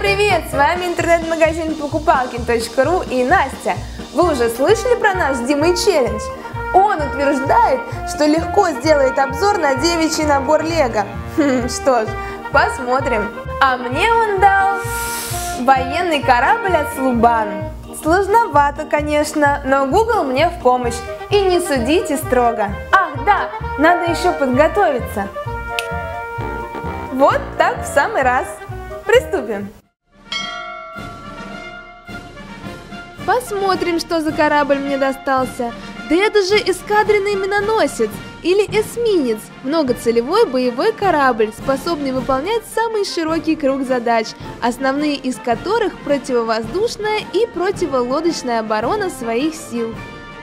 привет! С вами интернет-магазин Покупалкин.ру и Настя. Вы уже слышали про наш с Димой челлендж? Он утверждает, что легко сделает обзор на девичий набор Лего. Что ж, посмотрим. А мне он дал военный корабль от Слубан. Сложновато, конечно, но Google мне в помощь. И не судите строго. Ах, да, надо еще подготовиться. Вот так в самый раз. Приступим. Посмотрим, что за корабль мне достался. Да это же эскадренный миноносец или эсминец, многоцелевой боевой корабль, способный выполнять самый широкий круг задач, основные из которых противовоздушная и противолодочная оборона своих сил.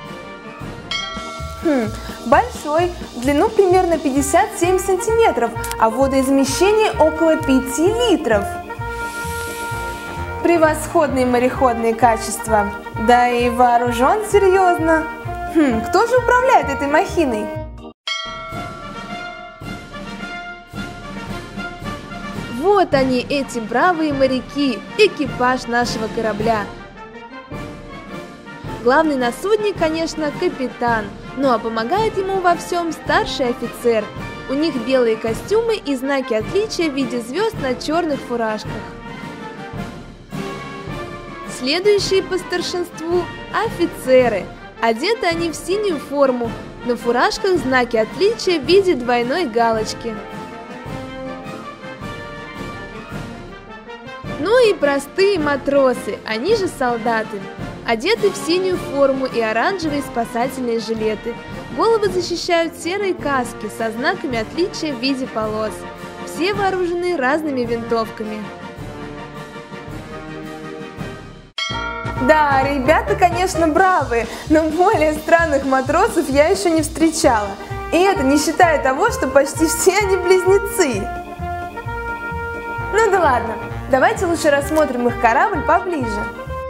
Большой, в длину примерно 57 сантиметров, а водоизмещение около 5 литров. Превосходные мореходные качества, да и вооружен серьезно. Кто же управляет этой махиной? Вот они, эти бравые моряки, экипаж нашего корабля. Главный на судне, конечно, капитан, ну а помогает ему во всем старший офицер. У них белые костюмы и знаки отличия в виде звезд на черных фуражках. Следующие по старшинству – офицеры. Одеты они в синюю форму, на фуражках знаки отличия в виде двойной галочки. Ну и простые матросы, они же солдаты. Одеты в синюю форму и оранжевые спасательные жилеты. Головы защищают серые каски со знаками отличия в виде полос. Все вооружены разными винтовками. Да, ребята, конечно, бравые, но более странных матросов я еще не встречала. И это не считая того, что почти все они близнецы. Ну да ладно, давайте лучше рассмотрим их корабль поближе.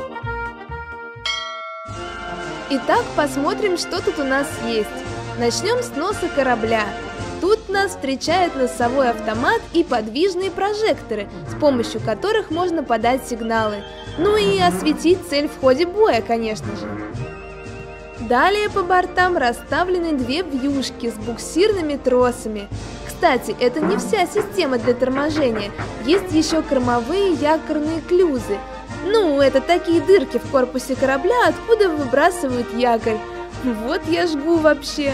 Итак, посмотрим, что тут у нас есть. Начнем с носа корабля. Тут нас встречает носовой автомат и подвижные прожекторы, с помощью которых можно подать сигналы. Ну и осветить цель в ходе боя, конечно же. Далее по бортам расставлены две вьюшки с буксирными тросами. Кстати, это не вся система для торможения, есть еще кормовые якорные клюзы. Ну, это такие дырки в корпусе корабля, откуда выбрасывают якорь. Вот я жгу вообще.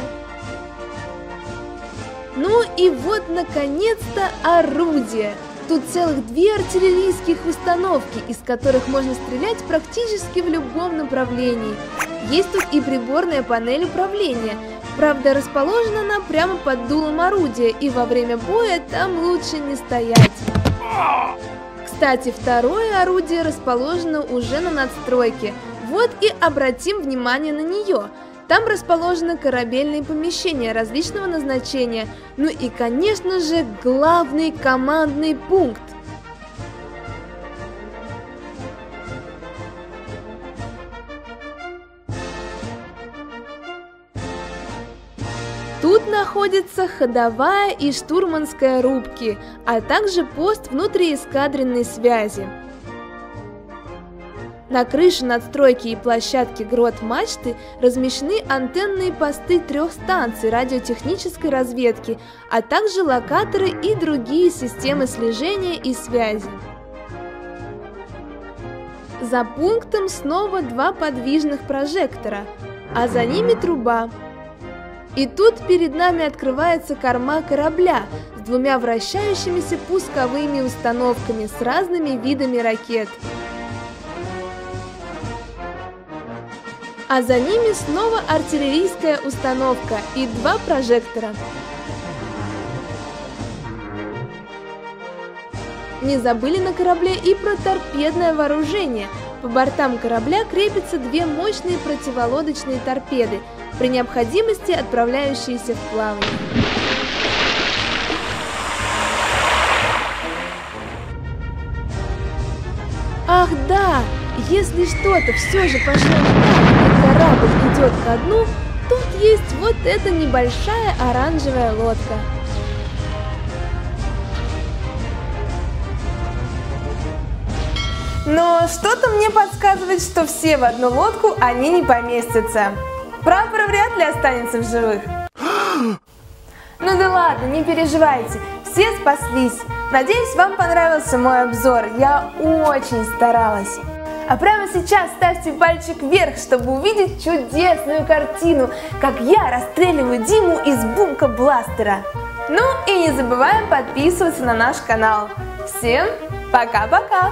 Ну и вот, наконец-то, орудие. Тут целых две артиллерийских установки, из которых можно стрелять практически в любом направлении. Есть тут и приборная панель управления. Правда, расположена она прямо под дулом орудия, и во время боя там лучше не стоять. Кстати, второе орудие расположено уже на надстройке. Вот и обратим внимание на нее. Там расположены корабельные помещения различного назначения. Ну и, конечно же, главный командный пункт. Тут находится ходовая и штурманская рубки, а также пост внутриэскадренной связи. На крыше надстройки и площадке грот мачты размещены антенные посты 3 станций радиотехнической разведки, а также локаторы и другие системы слежения и связи. За пунктом снова 2 подвижных прожектора, а за ними труба. И тут перед нами открывается корма корабля с 2 вращающимися пусковыми установками с разными видами ракет. А за ними снова артиллерийская установка и 2 прожектора. Не забыли на корабле и про торпедное вооружение. По бортам корабля крепятся 2 мощные противолодочные торпеды, при необходимости отправляющиеся в плавание. Ах да, если что-то все же пошло не так, и корабль идет ко дну, тут есть вот эта небольшая оранжевая лодка. Но что-то мне подсказывает, что все в одну лодку они не поместятся. Прапор вряд ли останется в живых. Ну да ладно, не переживайте, все спаслись. Надеюсь, вам понравился мой обзор, я очень старалась. А прямо сейчас ставьте пальчик вверх, чтобы увидеть чудесную картину, как я расстреливаю Диму из бумка-бластера. Ну и не забываем подписываться на наш канал. Всем пока-пока!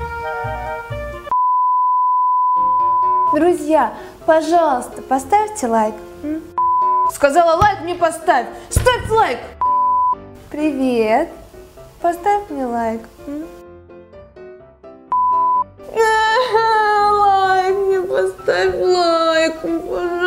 Друзья, пожалуйста, поставьте лайк. Сказала лайк, мне поставь. Ставь лайк. Привет. Поставь мне лайк. Лайк, мне поставь лайк, пожалуйста.